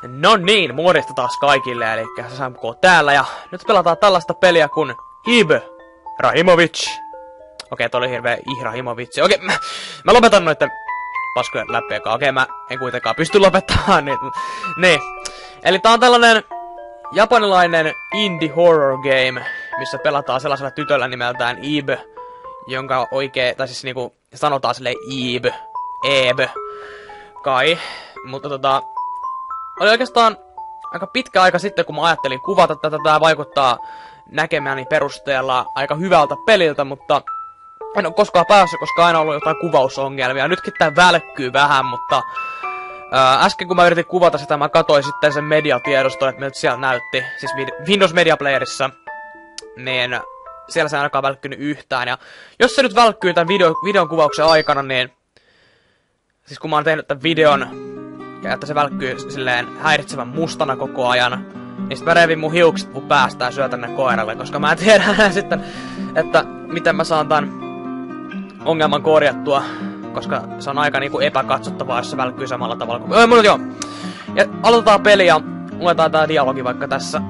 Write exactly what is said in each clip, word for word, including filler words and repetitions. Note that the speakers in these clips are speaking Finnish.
No niin, morjesta taas kaikille, eli Samko täällä, ja nyt pelataan tällaista peliä kuin Ibrahimovic. Okei, toi oli hirveä Ibrahimovic. Okei, mä, mä lopetan noitten paskojen läppiäkaan. Okei, mä en kuitenkaan pysty lopettamaan niitä. Niin, eli tää on tällainen japanilainen indie horror game, missä pelataan sellaisella tytöllä nimeltään Ib, jonka oikee, tai siis niinku sanotaan silleen Ib, Eb, kai, mutta tota, oli oikeastaan aika pitkä aika sitten, kun mä ajattelin kuvata tätä, tää vaikuttaa näkemäni perusteella aika hyvältä peliltä, mutta en ole koskaan päässyt, koska aina ollut jotain kuvausongelmia. Nytkin tää välkkyy vähän, mutta ää, äsken kun mä yritin kuvata sitä, mä katsoin sitten sen mediatiedoston, että miltä siellä näytti, siis Windows Media Playerissa, niin siellä se ei ainakaan välkkynyt yhtään. Ja jos se nyt välkkyy tämän video, videon kuvauksen aikana, niin siis kun mä oon tehnyt tämän videon, ja että se välkkyy silleen häiritsevän mustana koko ajan, niin sit mä revin mun hiukset mun päästä ja syötän ne koiralle, koska mä en tiedä sitten, että miten mä saan tän ongelman korjattua, koska se on aika niinku epäkatsottavaa, jos se välkkyy samalla tavalla kuin... Öö, mulla joo. Ja aloitetaan peli ja luetaan tää dialogi vaikka tässä.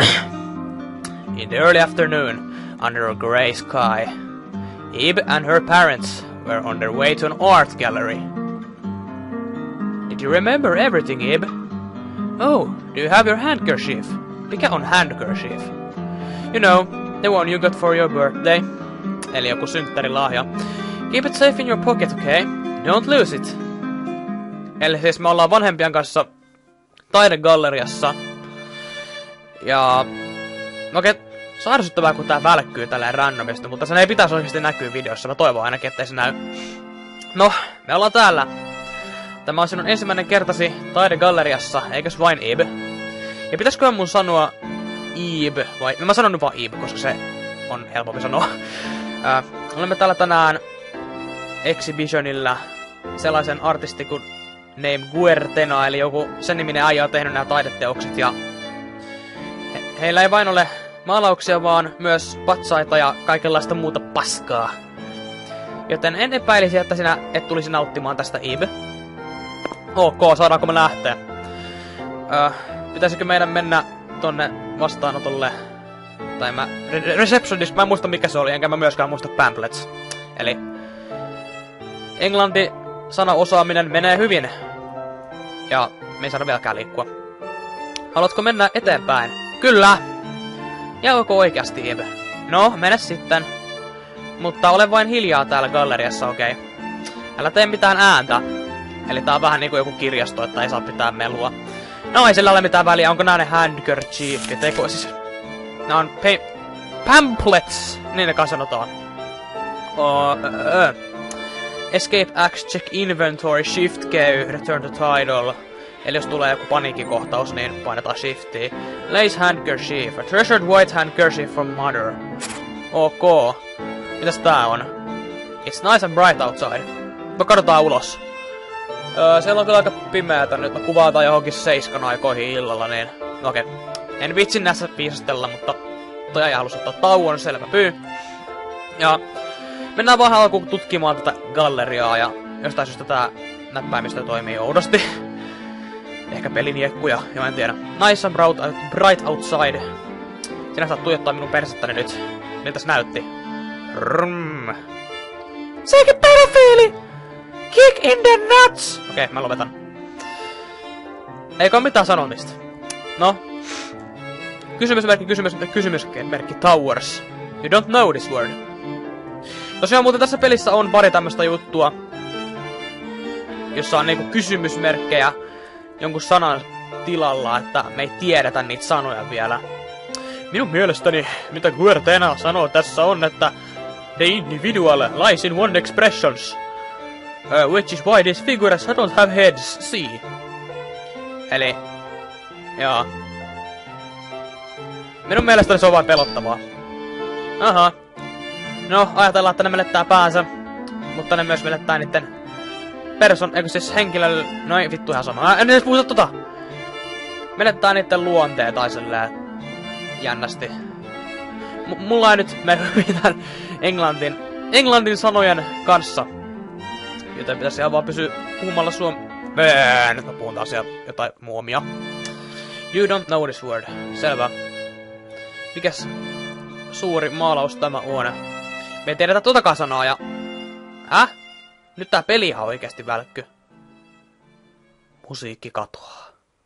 In the early afternoon, under a grey sky, Eve and her parents were on their way to an art gallery. Did you remember everything, Ib? Oh, do you have your handkerchief? Mikä on handkerchief? You know, the one you got for your birthday. Eli joku synttärilahja. Keep it safe in your pocket, okay? Don't lose it. Eli siis me ollaan vanhempien kanssa taidegalleriassa. Ja... Okei, okay, se on ärsyttävää, kun tää välkkyy tälleen randomista, mutta sen ei pitäisi oikeesti näkyä videossa. Mä toivon ainakin, ettei se näy. No, me ollaan täällä. Tämä on sinun ensimmäinen kertasi taidegalleriassa, eikös vain Ib? Ja pitäisiköhän mun sanoa Ib, vai... No mä sanon nyt vaan Ib, koska se on helpompi sanoa. Äh, olemme täällä tänään exhibitionilla sellaisen artisti kuin Name Guertena, eli joku sen niminen äijä on tehnyt nämä taideteokset, ja he, heillä ei vain ole maalauksia, vaan myös patsaita ja kaikenlaista muuta paskaa. Joten en epäilisi, että sinä et tulisi nauttimaan tästä Ib. Ok, saadaanko me lähteä? Öö, pitäisikö meidän mennä tonne vastaanotolle? Tai mä... Re receptionist, mä en muista mikä se oli, enkä mä myöskään muista pamphlets. Eli... Englanti sana osaaminen menee hyvin. Ja me ei saada vieläkään liikkua. Haluatko mennä eteenpäin? Kyllä! Ja onko oikeasti, Ib? No, mene sitten. Mutta ole vain hiljaa täällä galleriassa, okei? Okay? Älä tee mitään ääntä. Eli tää on vähän niinku joku kirjasto, että ei saa pitää melua. No ei sillä ole mitään väliä, onko nää ne handkerchiefit, eikö siis... Nää on pay... pamphlets! Niin ne kai sanotaan. Oh, öö. Escape X, check inventory, shift käy, return to title. Eli jos tulee joku paniikkikohtaus, niin painetaan shiftia. Lace handkerchief, a treasured white handkerchief from mother. Ok. Mitäs tää on? It's nice and bright outside. Me katsotaan ulos. Öö, siellä on kyllä aika pimeätä nyt. Me kuvataan johonkin seiskan aikoihin illalla, niin... No okei. Okay. En vitsi näissä piisastella, mutta... Toi ei halus ottaa tauon, selvä pyy. Ja... Mennään vaan alkuun tutkimaan tätä galleriaa, ja... Jostain syystä tää näppäimistö toimii oudosti. Ehkä peliniekkuja, jo en tiedä. Nice and bright, bright outside. Sinä saat tuijottaa minun persettäni nyt. Miltä se näytti? Rrrm. Sekin pedofiili! Kick in the nuts! Okei, okay, mä lopetan. Eikö oo mitään sanomista? No. Kysymysmerkki, kysymysmerkki, kysymysmerkki, Towers. You don't know this word. Tosiaan muuten tässä pelissä on pari tämmöstä juttua, jossa on niinku kysymysmerkkejä jonkun sanan tilalla, että me ei tiedetä niitä sanoja vielä. Minun mielestäni, mitä Guertena sanoo tässä on, että the individual lies in one expressions. Uh, which is why these figures don't have heads, see. Eli... Jaa. Minun mielestäni se on vain pelottavaa. Aha. No, ajatellaan, että ne menettää päänsä. Mutta ne myös menettää niitten... Person... Eikö siis henkilöllä... No ei vittu ihan sama. En edes puhuta tota! Menettää niitten luonteen tai silleen... Jännästi. M mulla ei nyt mene mitään englantin... Englantin sanojen kanssa. Joten pitäisi ihan vaan pysyä puhumalla suom... Eee, nyt mä puhun taas jotain muomia. You don't know this word. Selvä. Mikäs suuri maalaus tämä on? Me ei tiedetä tuotakaan sanaa ja... Häh? Nyt tää peli ihan oikeesti välkky. Musiikki katoaa.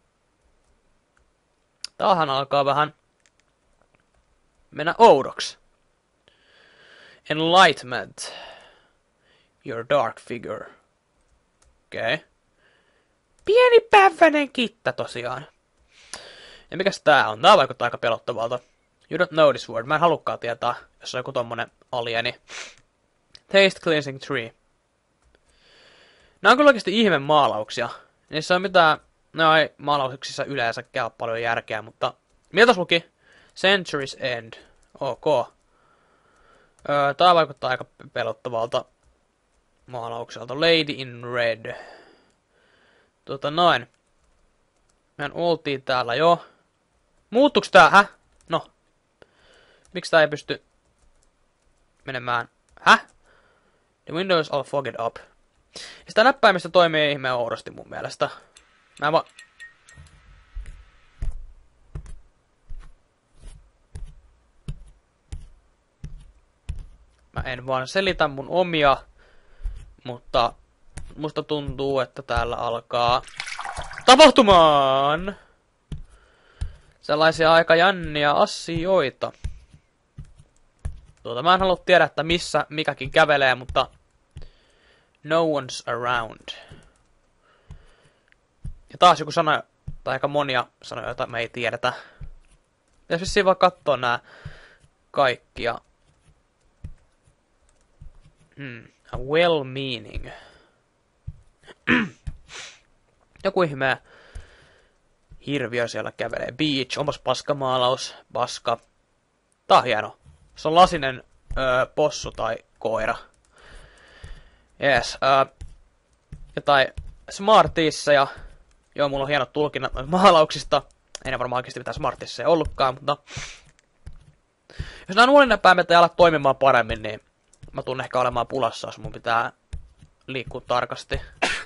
Tämähän alkaa vähän... mennä oudoksi. Enlightenment. Your dark figure. Okei. Okay. Pieni pävänen kitta tosiaan. Ja mikäs tää on? Tää vaikuttaa aika pelottavalta. You don't know this word. Mä en halukkaan tietää, jos on joku tommonen alieni. Taste cleansing tree. Nää on kyllä oikeesti ihme maalauksia. Niissä on mitään... No ei maalauksissa yleensä käy paljon järkeä, mutta... Mitä tässä luki? Century's End. Ok. Öö, tää vaikuttaa aika pelottavalta maalaukselta. Lady in Red. Tota noin. Mehän oltiin täällä jo. Muuttuks tää? Häh? No. Miksi tää ei pysty menemään? Häh? The windows all fogged up. Ja sitä näppäimistä toimii ihmeen oudosti mun mielestä. Mä en vaan... Mä en vaan selitä mun omia, mutta musta tuntuu, että täällä alkaa tapahtumaan sellaisia aika jänniä asioita. Tuota, mä en halua tiedä, että missä mikäkin kävelee, mutta no one's around. Ja taas joku sana, tai aika monia sanoja, joita me ei tiedetä. Ja siis siinä vaan kattoo nää kaikkia. Hmm, a well-meaning. Joku ihme hirviö siellä kävelee. Beach, onpas paskamaalaus, paska. Tää on hieno. Se on lasinen öö, possu tai koira. Yes, öö, jotain smartisseja. Joo, mulla on hienot tulkinnat maalauksista. Ei ne varmaan oikeesti mitään smartisseja ollutkaan, mutta... Jos nää nuolinäppäimet ei ala toimimaan paremmin, niin... Mä tunnen ehkä olemaan pulassa, jos mun pitää liikkua tarkasti.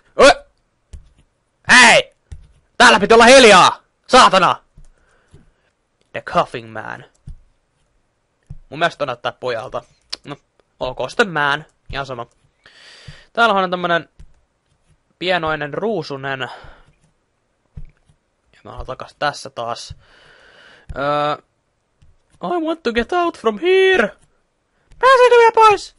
Hei! Täällä piti olla hiljaa! Saatana! The Coughing Man. Mun mielestä on näyttää pojalta. No, ok, sitten man. Ihan sama. Täällä on tämmönen pienoinen ruusunen. Ja mä oon takas tässä taas. Uh, I want to get out from here! Pääseekö vielä pois?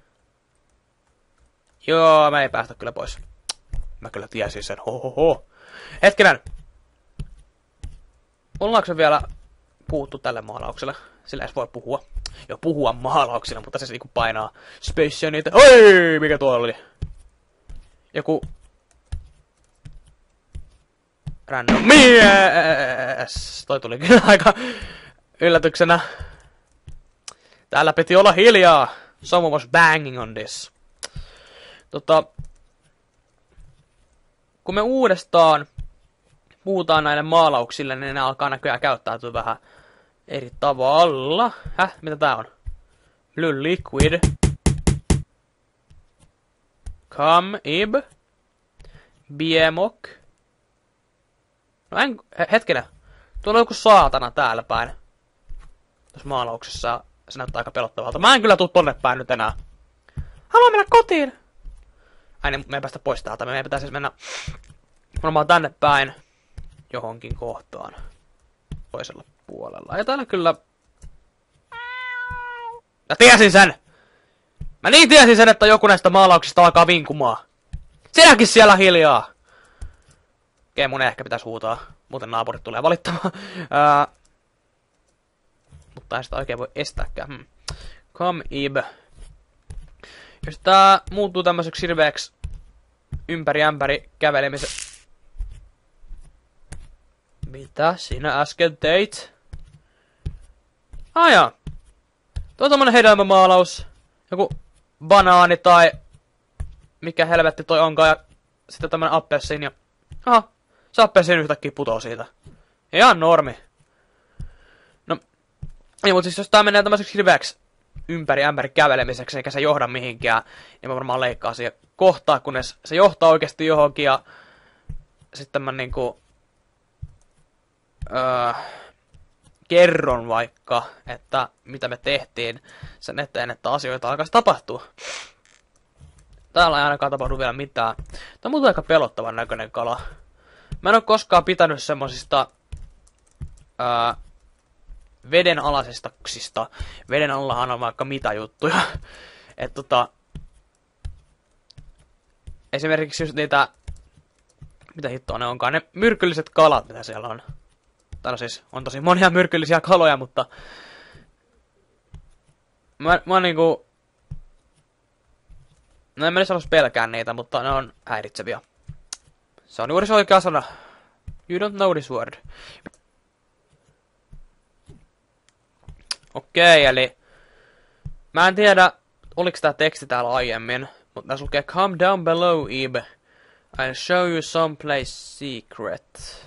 Joo, mä ei päästä kyllä pois. Mä kyllä tiesin sen. Hohoho. Hetkinen. Ollaanko se vielä puhuttu tälle maalaukselle? Sillä edes voi puhua. Jo puhua maalauksilla, mutta se niinku painaa space niitä. Oi, mikä tuolla oli? Joku... Random mies! Toi tuli kyllä aika yllätyksenä. Täällä piti olla hiljaa. Someone was banging on this. Tota... Kun me uudestaan puhutaan näille maalauksille, niin ne alkaa näköjään käyttäytyä vähän eri tavalla. Häh? Mitä tää on? Blue liquid. Come ib. Biemok. No en... Hetkinen. Tuolla on joku saatana täällä päin. Tässä maalauksessa se näyttää aika pelottavalta. Mä en kyllä tuu tonne päin nyt enää. Haluan mennä kotiin! Ai niin, me ei päästä pois täältä. Me ei pitäisi siis mennä varmaan tänne päin johonkin kohtaan. Toisella puolella. Ja täällä kyllä... Mä tiesin sen! Mä niin tiesin sen, että joku näistä maalauksista alkaa vinkumaan. Sinäkin siellä hiljaa! Okei, mun ehkä pitäisi huutaa. Muuten naapurit tulee valittamaan. Ää... Mutta ei sitä oikein voi estääkään. Hmm. Come ib. Jos tää muuttuu tämmöiseksi hirveeksi ympäri ämpäri kävelemisen... Mitä sinä äsken teit? Aja. Tuo on tommonen hedelmämaalaus. Joku banaani tai... Mikä helvetti toi onkaan. Ja sitten tämmönen appelsiini. Ja... Aha. Se appelsiini yhtäkkiä putoo siitä. Ihan normi. No. Niin, mut siis jos tää menee tämmöiseksi hirveäksi ympäri ämpäri kävelemiseksi, eikä se johda mihinkään, niin mä varmaan leikkaan siihen kohtaa, kunnes se johtaa oikeesti johonkin, ja sitten mä niinku... öö, kerron vaikka, että mitä me tehtiin sen eteen, että asioita alkaisi tapahtua. Täällä ei ainakaan tapahdu vielä mitään. Tämä on muuten aika pelottavan näköinen kala. Mä en ole koskaan pitänyt semmosista öö, vedenalaisista ksista. Veden allahan on vaikka mitä juttuja. Et tota... Esimerkiksi just niitä... Mitä hittoa ne onkaan? Ne myrkylliset kalat, mitä siellä on. Täällä siis on tosi monia myrkyllisiä kaloja, mutta... Mä, mä niinku... No en mä edes halus pelkää niitä, mutta ne on häiritseviä. Se on juuri se oikea sana. You don't know this word. Okei, eli... Mä en tiedä, oliks tää teksti täällä aiemmin, mutta tässä lukee come down below, Ib. I'll show you someplace secret.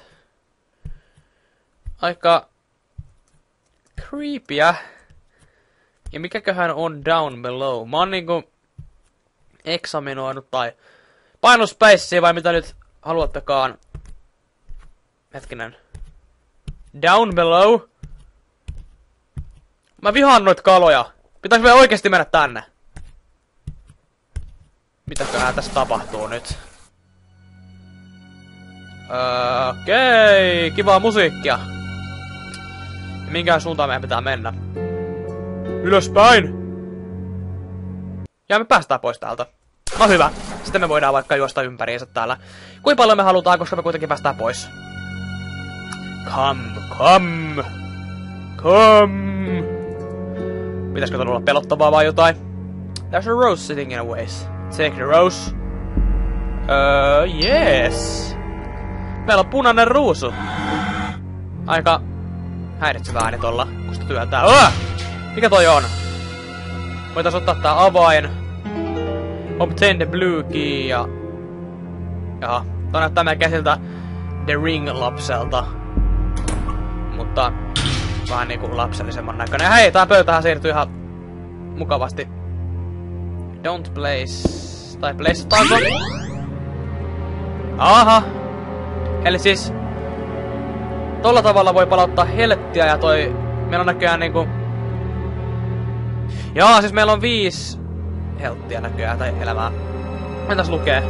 Aika... creepyä. Ja mikäköhän on down below? Mä oon niinku... examinoinut tai... painus spacea vai mitä nyt haluattekaan. Hetkinen. Down below. Mä vihaan noit kaloja. Pitääkö me oikeesti mennä tänne? Mitäköhän tässä tapahtuu nyt? Öö, okei, kivaa musiikkia. Ja minkään suuntaan meidän pitää mennä? Ylöspäin! Ja me päästään pois täältä. No hyvä. Sitten me voidaan vaikka juosta ympäriinsä täällä. Kuinka paljon me halutaan, koska me kuitenkin päästään pois. Come, come. Come. Pitäisikö tuolla olla pelottavaa vai jotain? There's a rose sitting in a vase. Take the rose. Öö, uh, yes. Meillä on punainen ruusu. Aika häiritsevä ääni tolla, kun sitä työntää. Oh! Mikä toi on? Voitais ottaa tää avain. Obtain the blue key ja... Jaha, toi näyttää meidän käsiltä The Ring-lapselta. Mutta... vähän niinku lapsellisemman näköinen. Hei, tää pöytähän siirtyy ihan... mukavasti. Don't place... tai placetaanko? Aha! Eli siis... tolla tavalla voi palauttaa helttiä ja toi... meillä on näköjään niinku... Jaa, siis meillä on viisi... helttiä näköjään, tai elämää. Mitä tässä lukee?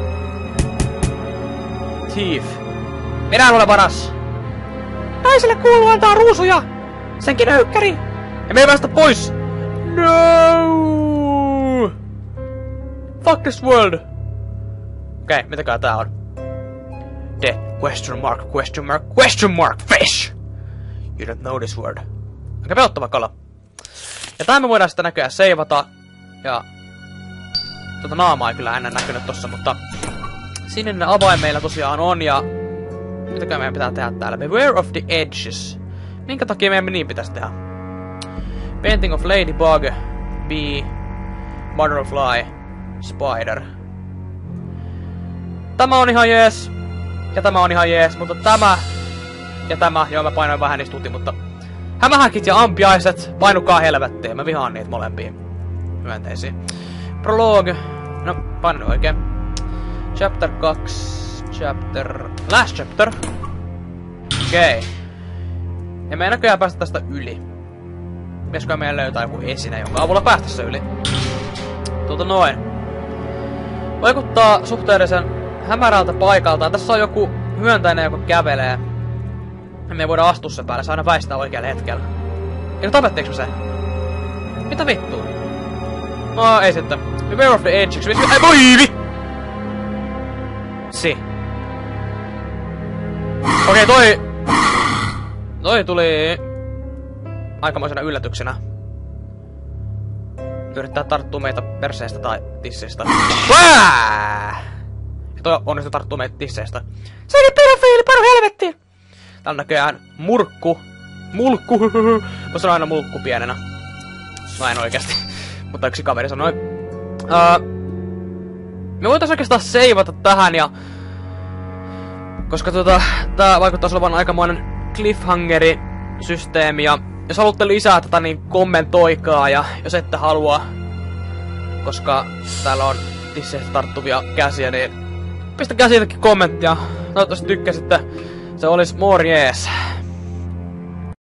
Thief. Minä olen paras! Naiselle kuuluu antaa ruusuja! Senkin höykkäri! Ja me ei päästä pois! No! Fuck this world! Okei, okay, mitäkään tää on? The question mark, question mark, question mark, fish! You don't know this word. Aika pelottava kala. Ja tää me voidaan sitten näköjään seivata. Ja... Tota naamaa ei kyllä ennen näkynyt tossa, mutta... sininen avain meillä tosiaan on ja... mitäkään meidän pitää tehdä täällä? Beware of the edges. Minkä takia meidän niin pitäisi tehdä? Painting of Ladybug. Bee. Butterfly. Spider. Tämä on ihan jees. Ja tämä on ihan jees, mutta tämä... ja tämä, joo mä painoin vähän niistä tuti, mutta... hämähäkit ja ampiaiset, painukaa helvettiin. Mä vihaan niitä molempia. Myönteisiä. Prologue. No, painoin oikein. Chapter kaksi. Chapter... last chapter. Okei. Okay. Ja me ei näköjään päästä tästä yli. Pitäisikö meidän löytää joku esine, jonka avulla päästä se yli? Tuota noin. Vaikuttaa suhteellisen hämärältä paikalta. Tässä on joku hyöntäinen, joka kävelee. Ja me ei voida astua sen päälle, se aina väistää oikealla hetkellä. Eikö tapettiinko me se? Mitä vittua? No, ei sitten. Beware of the edge. Ai voivi! Si. Okei, okay, toi... toi tuli... aikamoisena yllätyksenä. Yrittää tarttua meitä perseestä tai tisseistä. Vää! Ja toi onnistui tarttua meitä tisseistä. Sekin pedofiili, paro helvettiin! Täällä näköjään murkku. Mulkku. Mä sanon aina mulkku pienenä. No en oikeesti. Mutta yksi kaveri sanoi. Uh, me voitais oikeastaan seivata tähän ja... koska tota... tää vaikuttaisi olevan aikamoinen cliffhangeri systeemi ja... jos haluatte lisää tätä niin kommentoikaa ja jos ette halua... koska täällä on tisseistä tarttuvia käsiä niin... pistäkää siitäkin kommenttia. Toivottavasti tykkäsitte. Se olisi morjes.